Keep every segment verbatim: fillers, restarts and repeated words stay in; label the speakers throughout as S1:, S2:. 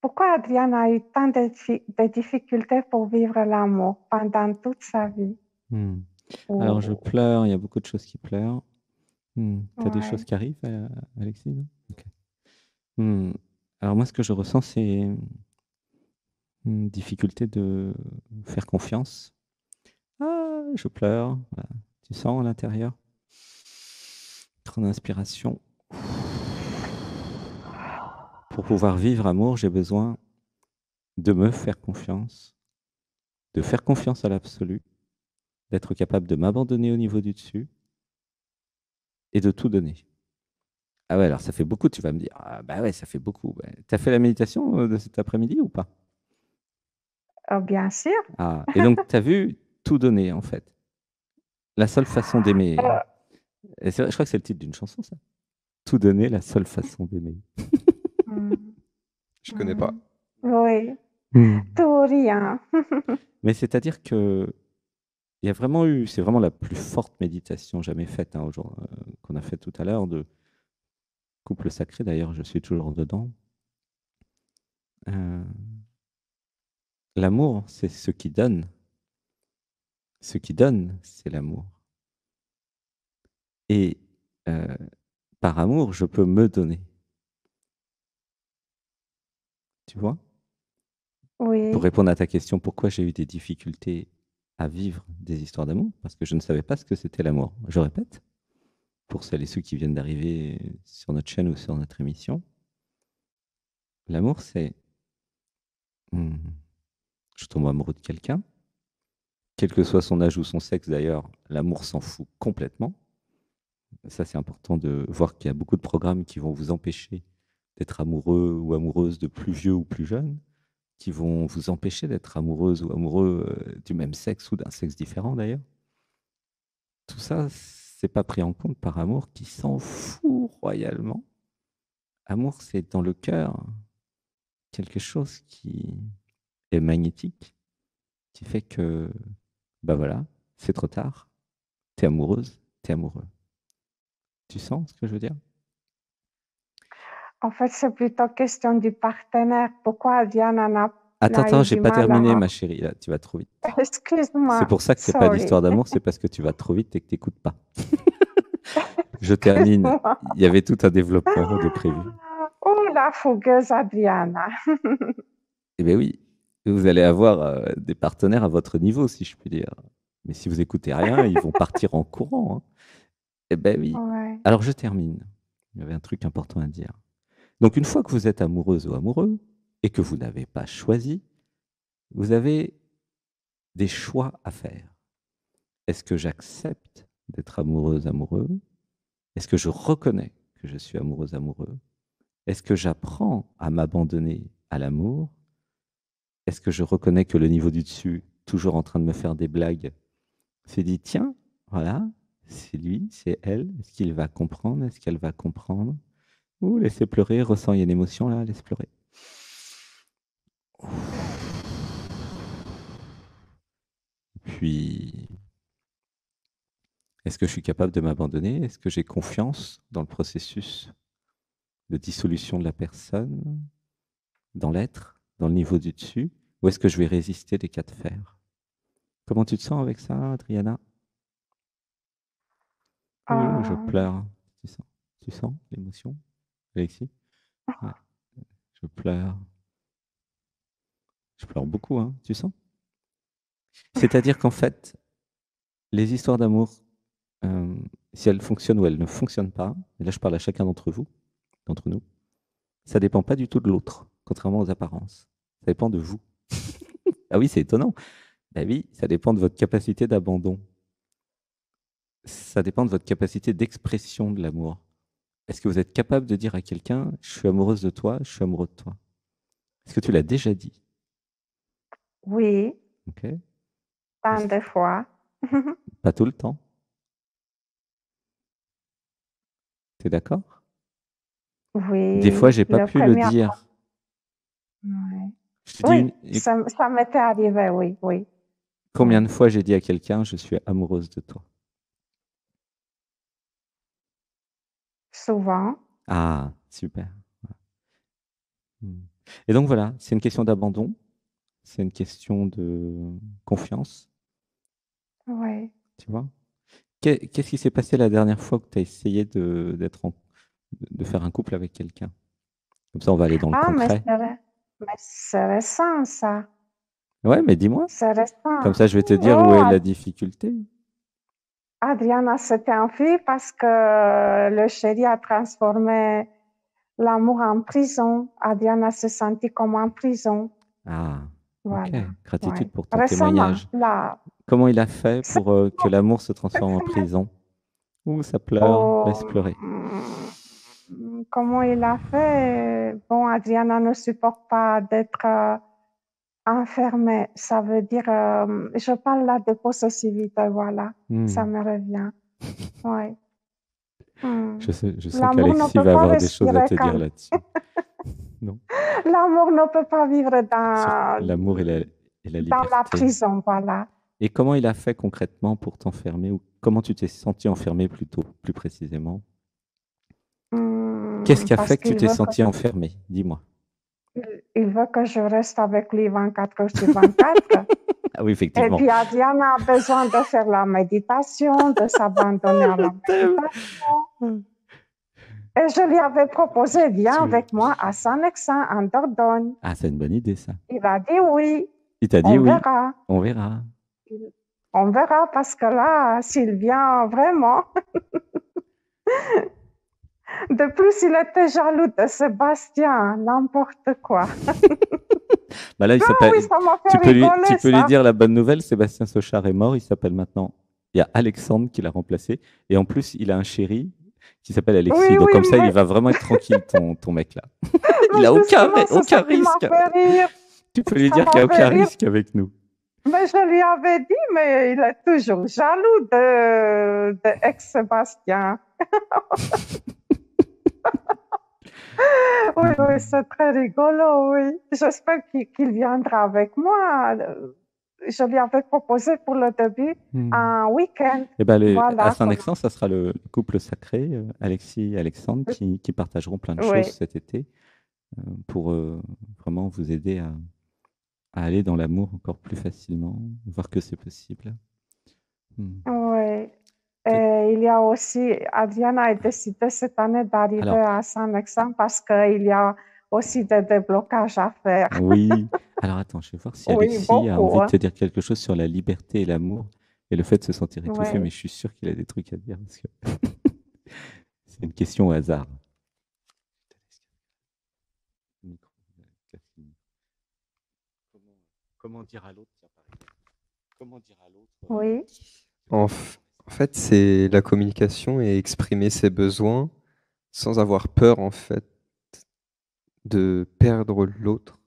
S1: pourquoi Adriana a eu tant de, de difficultés pour vivre l'amour pendant toute sa vie?
S2: Hmm. Alors, je
S1: Ou...
S2: pleure, il y a beaucoup de choses qui pleurent. Hmm. Tu as des choses
S1: Ouais.
S2: qui arrivent, euh, Alexis, non? Ok. Hmm. Alors, moi, ce que je ressens, c'est une difficulté de faire confiance. Ah, je pleure. Voilà. Tu sens à l'intérieur? Grande inspiration. Pour pouvoir vivre amour, j'ai besoin de me faire confiance, de faire confiance à l'absolu, d'être capable de m'abandonner au niveau du dessus et de tout donner. Ah ouais, alors ça fait beaucoup, tu vas me dire. Ah bah ouais, ça fait beaucoup. Ouais. Tu as fait la méditation euh, de cet après-midi ou pas?
S1: Oh, bien sûr.
S2: Ah, et donc tu as vu tout donner en fait. La seule façon d'aimer.
S1: Euh,
S2: Et c'est vrai, je crois que c'est le titre d'une chanson, ça. Tout donner, la seule façon d'aimer.
S1: hmm,
S2: Je connais pas.
S1: hmm. Oui,
S2: Hmm.
S1: tout ou rien.
S2: Mais c'est-à-dire que il y a vraiment eu, c'est vraiment la plus forte méditation jamais faite, hein, aujourd'hui, euh, qu'on a faite tout à l'heure, de couple sacré. D'ailleurs, je suis toujours dedans. Euh, L'amour, c'est ce qui donne. Ce qui donne, c'est l'amour. Et euh, par amour, je peux me donner. Tu vois? Pour
S1: Oui,
S2: répondre à ta question, pourquoi j'ai eu des difficultés à vivre des histoires d'amour? Parce que je ne savais pas ce que c'était l'amour. Je répète, pour celles et ceux qui viennent d'arriver sur notre chaîne ou sur notre émission, l'amour, c'est hmm, je tombe amoureux de quelqu'un, quel que soit son âge ou son sexe d'ailleurs, l'amour s'en fout complètement. Ça, c'est important de voir qu'il y a beaucoup de programmes qui vont vous empêcher d'être amoureux ou amoureuse de plus vieux ou plus jeunes, qui vont vous empêcher d'être amoureuse ou amoureux euh, du même sexe ou d'un sexe différent d'ailleurs. Tout ça, c'est pas pris en compte par amour qui s'en fout royalement. Amour, c'est dans le cœur quelque chose qui est magnétique, qui fait que, bah voilà, c'est trop tard, t'es amoureuse, t'es amoureux. Tu sens ce que je veux dire?
S1: en fait, c'est plutôt question du partenaire. Pourquoi Adriana n'a
S2: Attends,
S1: n'a
S2: attends,
S1: eu
S2: j'ai
S1: du
S2: pas
S1: mal
S2: terminé,
S1: à...
S2: ma chérie, là, tu vas trop vite. C'est
S1: Excuse-moi,
S2: pour ça qu'il n'y a pas
S1: sorry.
S2: d'histoire d'amour, c'est parce que tu vas trop vite et que tu n'écoutes pas. Je termine.
S1: Excuse-moi.
S2: Il y avait tout un développement de prévu.
S1: Oh, la fougueuse Adriana.
S2: Eh bien oui, vous allez avoir euh, des partenaires à votre niveau, si je puis dire. Mais si vous écoutez rien, ils vont partir en courant. Hein. Eh bien oui.
S1: Ouais.
S2: Alors je termine. Il y avait un truc important à dire. Donc une fois que vous êtes amoureuse ou amoureux et que vous n'avez pas choisi, vous avez des choix à faire. Est-ce que j'accepte d'être amoureuse, amoureux? Est-ce que je reconnais que je suis amoureuse, amoureux? Est-ce que j'apprends à m'abandonner à l'amour? Est-ce que je reconnais que le niveau du dessus, toujours en train de me faire des blagues, s'est dit, tiens, voilà, c'est lui, c'est elle, est-ce qu'il va comprendre? Est-ce qu'elle va comprendre? Ou laissez pleurer, ressent, il y a une émotion là, laisse pleurer. Puis, est-ce que je suis capable de m'abandonner? Est-ce que j'ai confiance dans le processus de dissolution de la personne, dans l'être, dans le niveau du dessus? Ou est-ce que je vais résister des cas de fer? Comment tu te sens avec ça, Adriana? Oh, je
S1: Euh,
S2: pleure. Tu sens, tu sens l'émotion, Alexis? Ouais, je pleure. Je pleure beaucoup, hein, tu sens? C'est-à-dire qu'en fait, les histoires d'amour, euh, si elles fonctionnent ou elles ne fonctionnent pas, et là je parle à chacun d'entre vous, d'entre nous, ça dépend pas du tout de l'autre, contrairement aux apparences. Ça dépend de vous. Ah oui, c'est étonnant. Ben oui, ça dépend de votre capacité d'abandon. Ça dépend de votre capacité d'expression de l'amour. Est-ce que vous êtes capable de dire à quelqu'un, je suis amoureuse de toi, je suis amoureux de toi? Est-ce que tu l'as déjà dit?
S1: oui,
S2: Ok.
S1: tant de fois.
S2: Pas tout le temps. Tu es d'accord? Des fois,
S1: Oui,
S2: j'ai pas
S1: le
S2: pu le
S1: premier.
S2: dire.
S1: Ouais.
S2: Je te dis
S1: Oui,
S2: une,
S1: ça, ça m'était arrivé, oui, oui,
S2: combien
S1: oui.
S2: de fois j'ai dit à quelqu'un, je suis amoureuse de toi?
S1: Souvent.
S2: Ah, super. Hmm. Et donc voilà, c'est une question d'abandon, c'est une question de confiance,
S1: Oui.
S2: tu vois. Qu'est- Qu'est-ce qui s'est passé la dernière fois que tu as essayé de, d'être en- de faire un couple avec quelqu'un? Comme ça, on va aller dans le
S1: Ah, mais
S2: concret.
S1: c'est ré- mais c'est récent, ça.
S2: Ouais, mais dis-moi.
S1: C'est récent.
S2: Comme ça, je vais te dire où
S1: Oh,
S2: est la
S1: Ad-
S2: difficulté.
S1: Adriana s'était enfuie parce que le chéri a transformé l'amour en prison. Adriana se sentit comme en prison.
S2: Ah, ok.
S1: Voilà.
S2: Gratitude
S1: Ouais.
S2: pour ton
S1: Récemment,
S2: témoignage.
S1: là.
S2: Comment il a fait
S1: C'est
S2: pour euh, que l'amour se transforme en prison? Ouh, ça pleure. Laisse
S1: Oh,
S2: pleurer.
S1: mm, comment il a fait? Bon, Adriana ne supporte pas d'être euh, enfermée. Ça veut dire, euh, je parle là de possessivité, voilà. Ça
S2: Hmm.
S1: me revient. Ouais. Hmm.
S2: Je sais, je sens
S1: L'amour ne
S2: qu'Alexis
S1: peut
S2: va
S1: pas
S2: avoir des choses à
S1: respirer
S2: te dire
S1: quand
S2: là-dessus. Non?
S1: l'amour ne peut pas vivre
S2: Sur
S1: dans,
S2: l'amour et la, et la
S1: dans la
S2: liberté.
S1: prison, voilà.
S2: Et comment il a fait concrètement pour t'enfermer ou comment tu t'es senti enfermé plutôt, plus précisément? Qu'est-ce
S1: Hmm,
S2: qui a fait
S1: parce
S2: que tu
S1: qu'il
S2: t'es
S1: veut que,
S2: senti enfermé? Dis-moi.
S1: il veut que je reste avec lui vingt-quatre heures sur vingt-quatre.
S2: Ah oui,
S1: Et
S2: effectivement.
S1: puis, Adriana a besoin de faire la méditation, de s'abandonner à
S2: Je
S1: la
S2: t'aime.
S1: méditation. Et je lui avais proposé, viens
S2: Tu-
S1: avec moi à Saint-Nexin, en Dordogne.
S2: Ah, c'est une bonne idée, ça.
S1: Il a dit oui,
S2: Il t'a dit
S1: on
S2: oui.
S1: verra.
S2: On verra.
S1: On verra parce que là, s'il vient vraiment. De plus, il était jaloux de Sébastien, n'importe quoi.
S2: Bah là, il
S1: Ah oui,
S2: s'appelle.
S1: ça m'a fait
S2: Tu peux lui, tu
S1: rigoler,
S2: peux lui
S1: ça.
S2: dire la bonne nouvelle. Sébastien Sochard est mort. Il s'appelle maintenant. Il y a Alexandre qui l'a remplacé. Et en plus, il a un chéri qui s'appelle Alexis.
S1: Oui,
S2: Donc
S1: oui,
S2: comme ça, il
S1: mais,
S2: va vraiment être tranquille, ton, ton mec là. Il
S1: mais
S2: a aucun,
S1: justement, c'est
S2: aucun
S1: ça qui m'a
S2: risque.
S1: fait rire.
S2: Tu peux lui
S1: Ça
S2: dire qu'il
S1: m'a
S2: n'y a
S1: fait
S2: aucun
S1: rire.
S2: risque avec nous.
S1: Mais je lui avais dit, mais il est toujours jaloux de, de ex-Sébastien. Oui, oui, c'est très rigolo, oui. J'espère qu'il qu'il viendra avec moi. Je lui avais proposé pour le début
S2: Hmm.
S1: un week-end.
S2: Et ben les- à
S1: Voilà. Comme...
S2: Saint-Nexent, ça sera le couple sacré, euh, Alexis et Alexandre, qui, qui partageront plein de choses
S1: Oui,
S2: cet été euh, pour euh, vraiment vous aider à, à aller dans l'amour encore plus facilement, voir que c'est possible. Hmm.
S1: oui.
S2: Que-
S1: Et il y a aussi, Adriana a décidé cette année d'arriver
S2: Alors,
S1: à Saint-Nexin parce qu'il y a aussi des déblocages à faire.
S2: oui. Alors attends, je vais voir si
S1: Oui,
S2: Alexis a
S1: beaucoup.
S2: envie de
S1: Hein.
S2: te dire quelque chose sur la liberté et l'amour et le fait de se sentir étouffé,
S1: Oui.
S2: mais je suis sûr qu'il a des trucs à dire parce que c'est une question au hasard. Micro, euh, Catherine. Comment, comment dire à l'autre, tiens, par exemple, comment dire à l'autre euh,
S1: Oui.
S2: que
S3: En,
S2: l'amour
S3: f-
S2: est
S3: en fait, c'est la communication et exprimer ses besoins sans avoir peur, en fait, de perdre l'autre.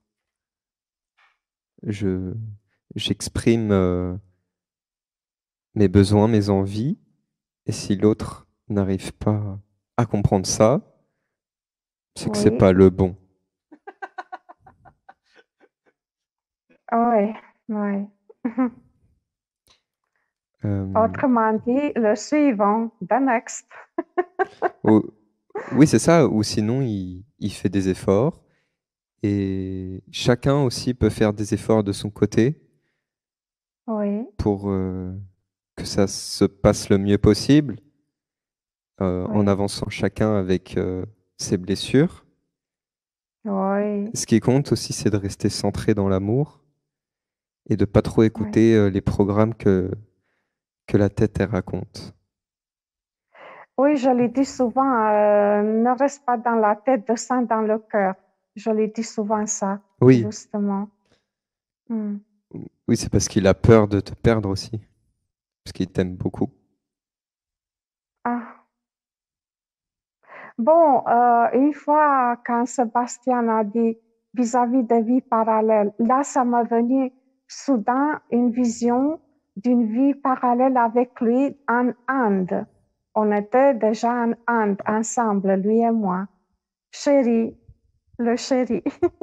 S3: Je, j'exprime euh, mes besoins, mes envies, et si l'autre n'arrive pas à comprendre ça, c'est que c'est
S1: Oui.
S3: pas le bon.
S1: Oui. Oui.
S3: Euh,
S1: Autrement dit, le suivant, the next.
S3: ou- oui, c'est ça. Ou sinon, il, il fait des efforts, et chacun aussi peut faire des efforts de son côté
S1: Oui.
S3: pour euh, que ça se passe le mieux possible, euh, en
S1: Oui.
S3: avançant chacun avec euh, ses blessures.
S1: Oui.
S3: Ce qui compte aussi, c'est de rester centré dans l'amour et de pas trop
S1: Oui.
S3: écouter euh, les programmes que, que la tête elle raconte.
S1: Oui, je lui dis souvent, euh, ne reste pas dans la tête, descends dans le cœur. Je lui dis souvent ça,
S3: Oui,
S1: justement. Hmm.
S3: oui, c'est parce qu'il a peur de te perdre aussi, parce qu'il t'aime beaucoup.
S1: Ah. Bon, euh, une fois, quand Sébastien a dit vis-à-vis des vies parallèles, là, ça m'est venu soudain une vision d'une vie parallèle avec lui en Inde. On était déjà en Inde ensemble, lui et moi. Chéri, le chéri.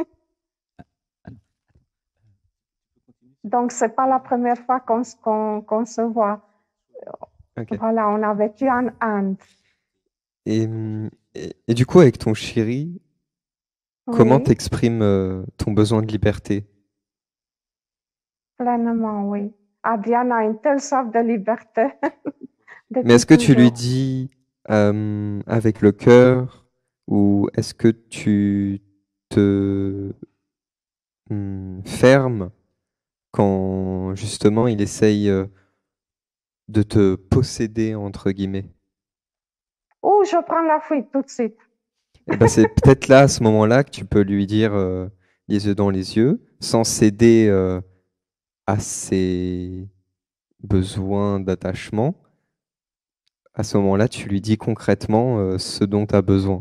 S1: Donc, c'est pas la première fois qu'on qu'on- qu'on se voit.
S3: Ok.
S1: Voilà, on a vécu en Inde.
S3: Et, hum, et, et du coup, avec ton chéri, comment
S1: Oui,
S3: t'exprimes euh, ton besoin de liberté?
S1: pleinement, oui. Adriana a une telle soif de liberté
S3: Mais
S1: depuis
S3: est-ce que tu lui
S1: toujours.
S3: dis euh, avec le cœur ou est-ce que tu te hum, fermes quand justement il essaye euh, de te posséder, entre guillemets?
S1: Ou je prends la fuite tout de suite.
S3: Eh ben, c'est peut-être là, à ce moment-là, que tu peux lui dire euh, les yeux dans les yeux, sans céder euh, à ses besoins d'attachement. À ce moment-là, tu lui dis concrètement euh, ce dont tu as besoin.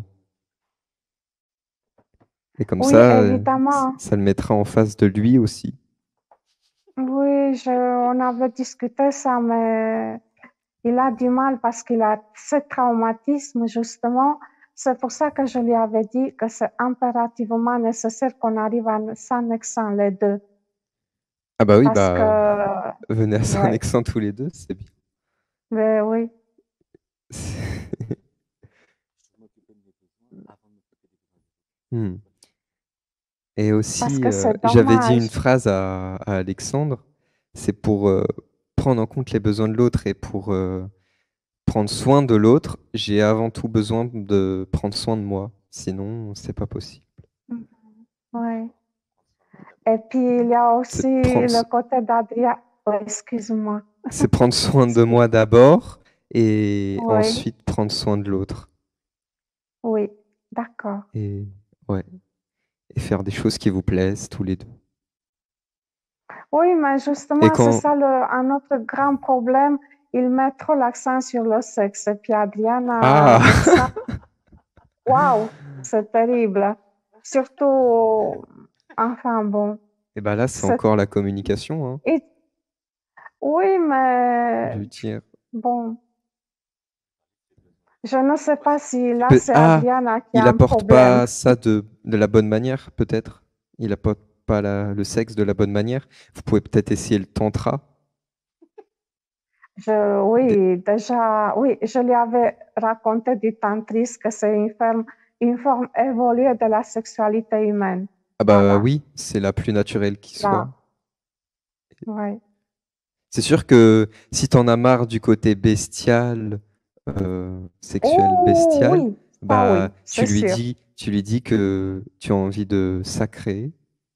S3: Et comme
S1: Oui,
S3: ça, euh, c-
S1: évidemment.
S3: ça le mettra en face de lui aussi.
S1: Oui, je, on avait discuté ça, mais il a du mal parce qu'il a ce traumatisme, justement. C'est pour ça que je lui avais dit que c'est impérativement nécessaire qu'on arrive à s'annexer les deux.
S3: Ah bah oui,
S1: Parce que,
S3: bah venez à
S1: ouais,
S3: Saint-Nexan tous les deux, c'est bien.
S1: mais oui,
S3: Hmm. Et
S1: parce
S3: aussi,
S1: que
S3: euh,
S1: c'est
S3: j'avais dit
S1: dommage.
S3: une phrase à, à Alexandre, c'est pour euh, prendre en compte les besoins de l'autre et pour euh, prendre soin de l'autre, j'ai avant tout besoin de prendre soin de moi. Sinon, c'est pas possible.
S1: Mhm. Ouais. Et puis, il y a aussi
S3: C'est prendre,
S1: le
S3: so-
S1: côté d'Adria. Oh, excuse-moi.
S3: c'est prendre soin de
S1: Excuse.
S3: moi d'abord et
S1: Oui,
S3: ensuite prendre soin de l'autre.
S1: oui, d'accord.
S3: Et ouais, et faire des choses qui vous plaisent tous les deux.
S1: Oui, mais
S3: Et
S1: justement, c'est
S3: quand
S1: ça le, un autre grand problème. Il met trop l'accent sur le sexe. Et puis Adriana,
S3: ah
S1: avec ça, waouh, c'est terrible. Surtout, enfin bon,
S3: et ben là, c'est
S1: c'est,
S3: encore la communication, hein.
S1: et- oui, mais
S3: Lui dire.
S1: bon, je ne sais pas si là,
S3: Peut-
S1: c'est
S3: Ah,
S1: Adriana qui a
S3: il
S1: un
S3: apporte
S1: problème.
S3: pas ça de, de la bonne manière, peut-être. Il apporte pas la- le sexe de la bonne manière. Vous pouvez peut-être essayer le tantra.
S1: Je,
S3: Des-
S1: oui, déjà, oui, je lui avais raconté du tantrisme que c'est une forme, une forme évoluée de la sexualité humaine.
S3: Ah bah
S1: Voilà,
S3: oui, c'est la plus naturelle qui soit.
S1: là, ouais.
S3: C'est sûr que si t'en as marre du côté bestial, euh, sexuel
S1: Oh
S3: bestial,
S1: oui, ça
S3: bah
S1: oui,
S3: tu
S1: c'est
S3: lui
S1: sûr.
S3: dis, tu lui dis que tu as envie de sacré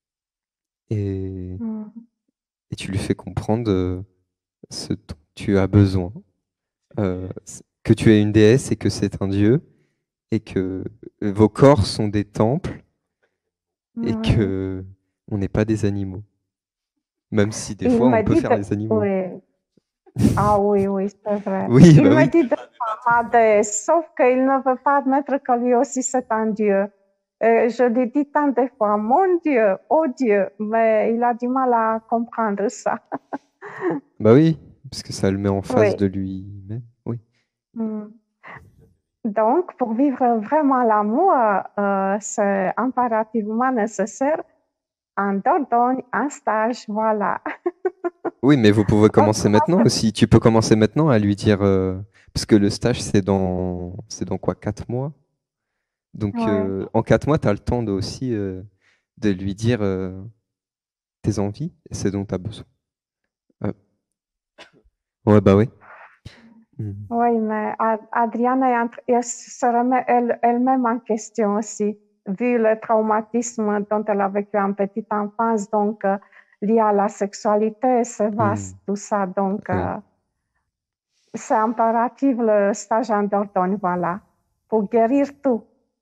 S3: et,
S1: Mm.
S3: et tu lui fais comprendre euh, ce dont tu as besoin, euh, c- que tu es une déesse et que c'est un dieu et que vos corps sont des temples et
S1: Ouais.
S3: que on n'est pas des animaux, même si des
S1: Il
S3: fois
S1: me
S3: on peut
S1: dit
S3: faire
S1: de...
S3: les animaux.
S1: Oui, ah oui, oui, c'est vrai.
S3: Oui,
S1: Il
S3: bah
S1: me
S3: oui.
S1: dit de m'aider, sauf qu'il ne veut pas admettre que lui aussi c'est un Dieu. Et je lui dis tant de fois, mon Dieu, oh Dieu, mais il a du mal à comprendre ça.
S3: Bah oui, parce que ça le met en face
S1: Oui.
S3: de lui-même. Oui.
S1: Mm. Donc, pour vivre vraiment l'amour, euh, c'est impérativement nécessaire un Dordogne, un stage, voilà.
S3: Oui, mais vous pouvez commencer
S1: Autrement,
S3: maintenant
S1: c'est
S3: aussi. Tu peux commencer maintenant à lui dire, euh, parce que le stage, c'est dans, c'est dans quoi, quatre mois? Donc,
S1: ouais.
S3: euh, en quatre mois, tu as le temps de, aussi euh, de lui dire euh, tes envies et ce dont tu as besoin. Euh, ouais, bah oui. Mhm.
S1: Oui, mais Ad- Adriana est en tr- elle se remet elle, elle-même en question aussi, vu le traumatisme dont elle a vécu en petite enfance, donc euh, lié à la sexualité, c'est vaste,
S3: Mhm.
S1: tout ça. Donc,
S3: Oui.
S1: euh, c'est impératif le stage en Dordogne, voilà, pour guérir tout.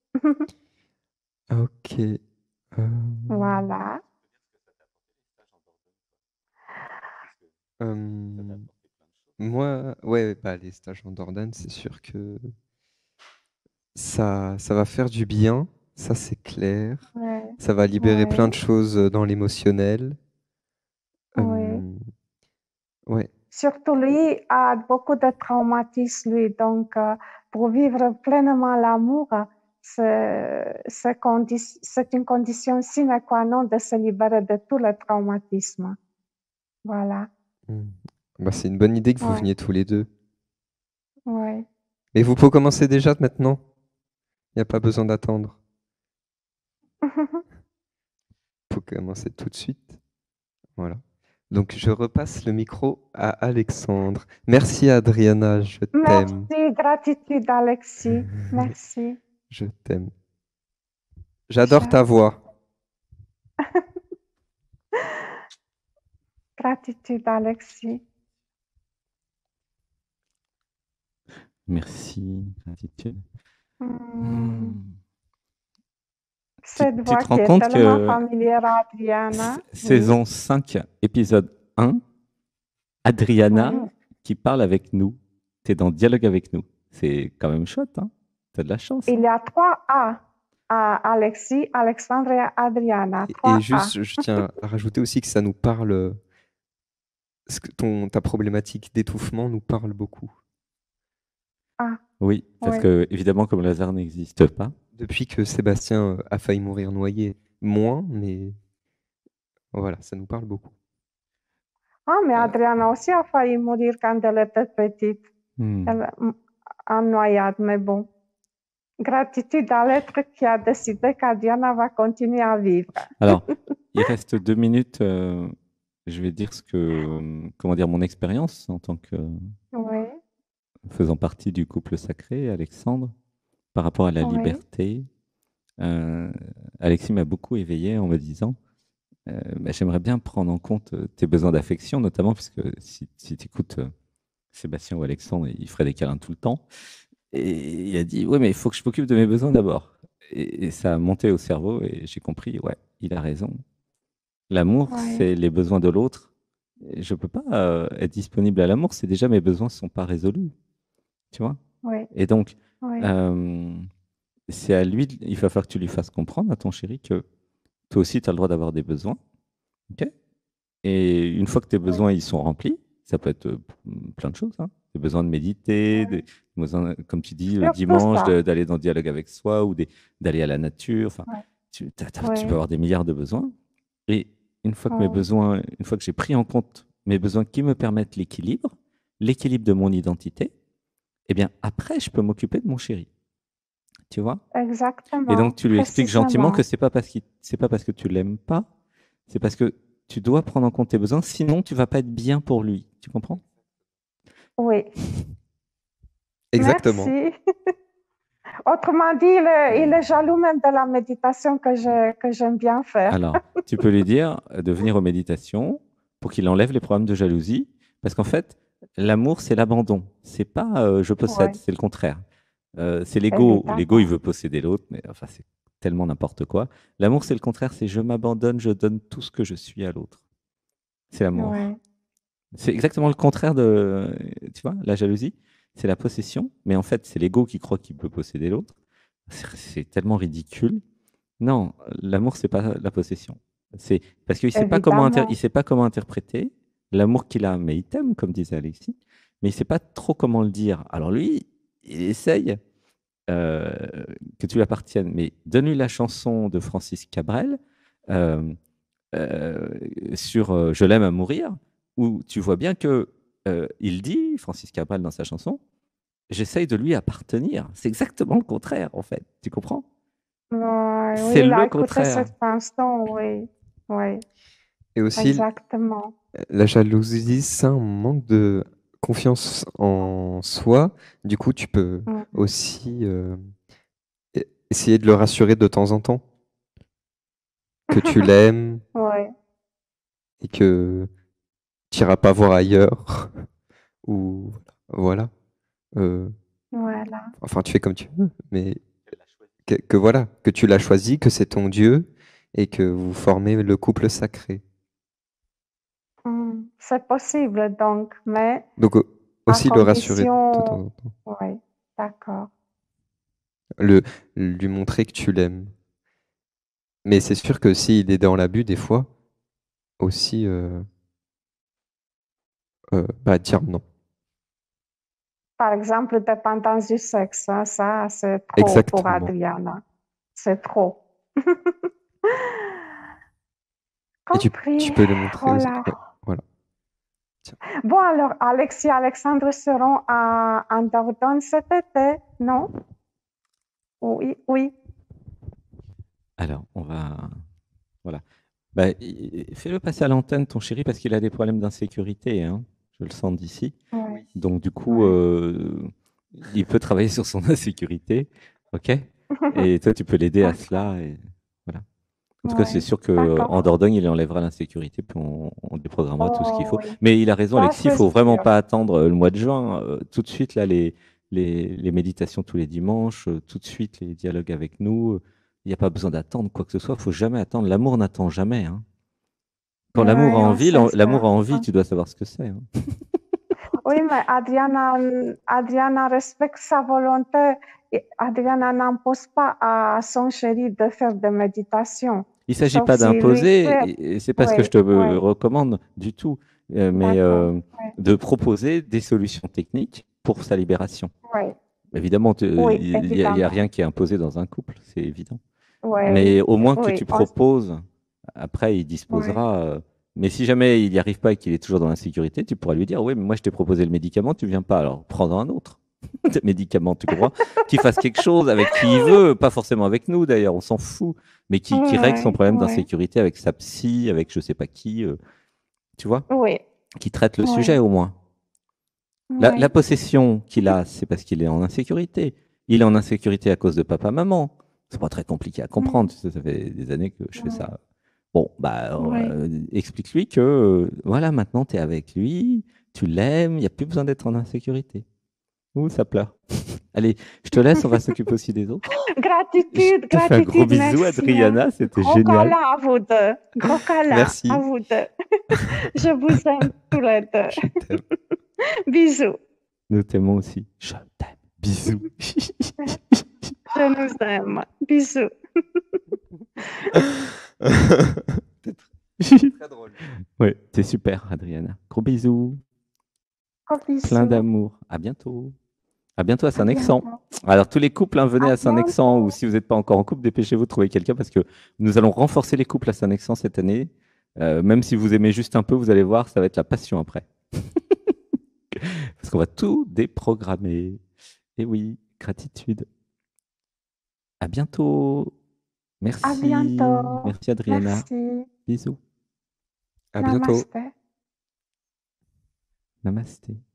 S3: Ok. Euh,
S1: Voilà.
S3: euh, moi, ouais, bah, les stages en Dordogne, c'est sûr que ça, ça va faire du bien, ça c'est clair.
S1: Ouais,
S3: Ça va libérer plein
S1: ouais,
S3: de choses euh, dans l'émotionnel.
S1: ouais.
S3: Euh, ouais.
S1: Surtout lui a beaucoup de traumatismes, lui. Donc, euh, pour vivre pleinement l'amour, c'est c'est condi- c'est une condition sine qua non de se libérer de tous les traumatismes. Voilà.
S3: Mm. Bah, c'est une bonne idée que vous
S1: Ouais,
S3: veniez tous les deux.
S1: ouais.
S3: Mais vous pouvez commencer déjà maintenant. Il n'y a pas besoin d'attendre. Faut commencer tout de suite. Voilà. Donc, je repasse le micro à Alexandre. Merci, Adriana, je t'aime.
S1: Merci, gratitude, Alexis. Merci.
S3: Je t'aime. J'adore ta
S1: Je-
S3: voix.
S1: Gratitude, Alexis.
S2: Merci, gratitude.
S1: Hmm.
S2: Hmm. Tu,
S1: Cette
S2: tu
S1: voix
S2: te rends
S1: qui est
S2: compte
S1: tellement
S2: que
S1: familière à
S2: s-
S1: Adriana. Oui,
S2: saison cinq, épisode un, Adriana
S1: oui.
S2: qui parle avec nous. Tu es dans dialogue avec nous. C'est quand même chouette, hein? Tu as de la chance.
S1: Il y a trois A. À Alexis, Alexandre et Adriana.
S3: Et, et
S1: Trois A.
S3: juste, je tiens à rajouter aussi que ça nous parle, euh, ce que ton, ta problématique d'étouffement nous parle beaucoup.
S1: Ah,
S2: Oui, parce
S1: oui.
S2: que évidemment, comme Lazare n'existe pas,
S3: Depuis que Sébastien euh, a failli mourir noyé, moins, mais voilà, ça nous parle beaucoup.
S1: Ah, mais
S2: Euh,
S1: Adriana aussi a failli mourir quand elle était petite.
S2: hmm.
S1: Elle, en noyade, mais bon. Gratitude à l'être qui a décidé qu'Adriana va continuer à vivre.
S2: Alors, il reste deux minutes. euh, je vais dire ce que, comment dire, mon expérience en tant que
S1: Oui,
S2: faisant partie du couple sacré, Alexandre, par rapport à la
S1: oui,
S2: liberté. Euh, Alexis m'a beaucoup éveillé en me disant, euh, bah, j'aimerais bien prendre en compte euh, tes besoins d'affection, notamment puisque si, si tu écoutes euh, Sébastien ou Alexandre, il ferait des câlins tout le temps. Et il a dit, ouais, mais il faut que je m'occupe de mes besoins d'abord. Et, et ça a monté au cerveau et j'ai compris, ouais, il a raison. L'amour,
S1: oui,
S2: c'est les besoins de l'autre. Et je peux pas euh, être disponible à l'amour, c'est déjà mes besoins ne sont pas résolus, tu vois.
S1: oui,
S2: Et donc,
S1: oui,
S2: euh, c'est à lui, de- il va falloir que tu lui fasses comprendre à ton chéri que toi aussi, tu as le droit d'avoir des besoins. Ok. Et une fois que tes besoins ils sont remplis, ça peut être euh, plein de choses. Hein. Des besoins de méditer, des
S1: oui.
S2: besoins, comme tu dis, le
S1: Surtout
S2: dimanche,
S1: ça.
S2: de- d'aller dans le dialogue avec soi ou des- d'aller à la nature. Enfin,
S1: Oui,
S2: tu, t'as- t'as- tu peux
S1: oui,
S2: avoir des milliards de besoins. Et une fois que mes
S1: oui.
S2: besoins, une fois que j'ai pris en compte mes besoins qui me permettent l'équilibre, l'équilibre de mon identité, eh bien après, je peux m'occuper de mon chéri. Tu vois? Et
S1: Exactement,
S2: donc tu lui expliques gentiment que
S1: précisément.
S2: c'est pas parce qu'il, c'est pas parce que tu l'aimes pas, c'est parce que tu dois prendre en compte tes besoins, sinon tu vas pas être bien pour lui. Tu comprends?
S1: Oui,
S3: Exactement.
S1: merci. Autrement dit, il est, il est jaloux même de la méditation que je, que j'aime bien faire.
S2: Alors, tu peux lui dire de venir aux méditations pour qu'il enlève les problèmes de jalousie, parce qu'en fait, l'amour c'est l'abandon. C'est pas euh, je possède,
S1: Oui,
S2: c'est le contraire. Euh, c'est l'ego. L'ego, il
S1: évidemment.
S2: veut posséder l'autre, mais enfin, c'est tellement n'importe quoi. L'amour, c'est le contraire, c'est je m'abandonne, je donne tout ce que je suis à l'autre. C'est l'amour.
S1: Oui,
S2: C'est exactement le contraire de, tu vois, la jalousie, c'est la possession, mais en fait, c'est l'ego qui croit qu'il peut posséder l'autre. C'est c'est tellement ridicule. Non, l'amour, c'est pas la possession. C'est parce qu'il sait pas comment inter- il
S1: évidemment.
S2: sait pas comment interpréter l'amour qu'il a, mais il t'aime, comme disait Alexis, mais il sait pas trop comment le dire. Alors lui, il essaye euh, que tu lui appartiennes, mais donne-lui la chanson de Francis Cabrel euh, euh, sur euh, Je l'aime à mourir, où tu vois bien que euh, il dit, Francis Cabrel dans sa chanson, j'essaye de lui appartenir. C'est exactement le contraire, en fait. Tu comprends?
S1: Ouais, oui,
S2: C'est
S1: il a
S2: le
S1: écouté
S2: contraire.
S1: cette chanson, oui, oui,
S3: Et aussi,
S1: exactement.
S3: la jalousie, c'est un manque de confiance en soi. Du coup, tu peux
S1: Mhm.
S3: aussi euh, e- essayer de le rassurer de temps en temps, que tu l'aimes
S1: Oui,
S3: et que tu n'iras pas voir ailleurs. Ou voilà. Euh,
S1: voilà.
S3: enfin, tu fais comme tu veux, mais que, que voilà, que tu l'as choisi, que c'est ton Dieu et que vous formez le couple sacré.
S1: Hmm, c'est possible donc, mais
S3: Donc au-
S1: à
S3: aussi le rassurer de temps
S1: condition,
S3: en temps,
S1: oui, d'accord.
S3: le, lui montrer que tu l'aimes. Mais c'est sûr que s'il est dans l'abus, des fois, aussi, euh, euh, bah, dire non.
S1: Par exemple, dépendance du sexe, hein, ça, c'est trop pour
S3: Exactement.
S1: Adriana. C'est trop.
S3: Et tu, tu
S1: Compris.
S3: peux le montrer aussi.
S1: Voilà.
S3: Ouais, voilà. Tiens.
S1: Bon, alors, Alexis et Alexandre seront à, en Dordogne cet été, non? Oui, oui.
S2: Alors, on va... Voilà. Bah, i- fais-le passer à l'antenne, ton chéri, parce qu'il a des problèmes d'insécurité, hein. Je le sens d'ici.
S1: Ouais,
S2: Donc, du coup,
S1: ouais.
S2: euh, il peut travailler sur son insécurité. OK? Et toi, tu peux l'aider à
S1: D'accord,
S2: cela. Et voilà. En tout cas, c'est
S1: ouais,
S2: sûr qu'en
S1: d'accord.
S2: Dordogne, il enlèvera l'insécurité, puis on, on déprogrammera tout ce qu'il
S1: Oh
S2: faut.
S1: oui,
S2: Mais il a raison,
S1: ça
S2: Alexis, il
S1: c'est
S2: faut vraiment
S1: sûr.
S2: pas attendre euh, le mois de juin. Euh, tout de suite, là, les, les, les méditations tous les dimanches, euh, tout de suite, les dialogues avec nous. euh, Il n'y a pas besoin d'attendre quoi que ce soit. Il faut jamais attendre. L'amour n'attend jamais, hein. Quand l'amour a
S1: Ouais, on
S2: envie,
S1: sait
S2: l'en- l'amour
S1: ça.
S2: a envie, tu dois savoir ce que c'est, hein.
S1: Oui, mais Adriana, Adriana respecte sa volonté. Et Adriana n'impose pas à son chéri de faire de méditation,
S2: Il ne s'agit
S1: sauf
S2: pas
S1: s'il lui
S2: d'imposer,
S1: fait.
S2: et, et c'est pas ce que je
S1: Oui,
S2: te
S1: oui,
S2: euh, recommande du tout, euh, mais
S1: d'accord.
S2: euh,
S1: Oui,
S2: de proposer des solutions techniques pour sa libération.
S1: oui,
S2: Évidemment, tu-
S1: oui,
S2: il n'y a, il y a
S1: évidemment.
S2: rien qui est imposé dans un couple, c'est évident.
S1: Oui,
S2: Mais au moins que
S1: oui,
S2: tu
S1: on-
S2: proposes, après il
S1: oui,
S2: disposera. euh, mais si jamais il n'y arrive pas et qu'il est toujours dans l'insécurité, tu pourras lui dire, oui, mais moi je t'ai proposé le médicament, tu viens pas, alors prends-en un autre de médicament, tu comprends? Qu'il fasse quelque chose avec qui il veut, pas forcément avec nous d'ailleurs, on s'en fout, mais qui, qui règle son
S1: oui,
S2: problème
S1: oui,
S2: d'insécurité avec sa psy, avec je sais pas qui, euh, tu vois?
S1: oui,
S2: Qui traite le sujet
S1: oui,
S2: au moins. La, la
S1: oui,
S2: possession qu'il a, c'est parce qu'il est en insécurité. Il est en insécurité à cause de papa-maman. C'est pas très compliqué à comprendre.
S1: oui,
S2: Tu sais, ça fait des années que je fais
S1: oui,
S2: ça. Bon, bah,
S1: oui.
S2: euh, explique-lui que, euh, voilà, maintenant tu es avec lui, tu l'aimes, il n'y a plus besoin d'être en insécurité. Ouh, ça pleure. Allez, je te laisse, on va s'occuper aussi des autres. Je
S1: Gratitude,
S2: te fais un gros
S1: gratitude,
S2: bisou,
S1: merci, hein.
S2: Adriana, c'était
S1: Gros
S2: génial.
S1: câlin à vous deux. Gros câlin à
S3: Merci,
S1: vous deux. Je vous aime tous les deux.
S3: je t'aime.
S1: Bisous.
S2: Nous t'aimons aussi. Je t'aime. Bisous.
S1: Je nous aime. Bisous.
S3: Très drôle.
S2: Ouais, c'est super, Adriana. Gros bisous.
S1: Gros
S2: Plein
S1: bisous.
S2: d'amour. À bientôt. À bientôt à
S1: À
S2: Saint-Nexent.
S1: bientôt.
S2: Alors, tous les couples, hein, venez
S1: À
S2: à Saint-Nexent ou
S1: bientôt.
S2: si vous n'êtes pas encore en couple, dépêchez-vous de trouver quelqu'un parce que nous allons renforcer les couples à Saint-Nexent cette année. Euh, même si vous aimez juste un peu, vous allez voir, ça va être la passion après. Parce qu'on va tout déprogrammer. Et oui, gratitude. À bientôt.
S1: À
S2: Merci.
S1: bientôt.
S2: Merci, Adriana.
S1: Merci.
S2: Bisous.
S3: À bientôt.
S1: Namaste.
S2: Namasté.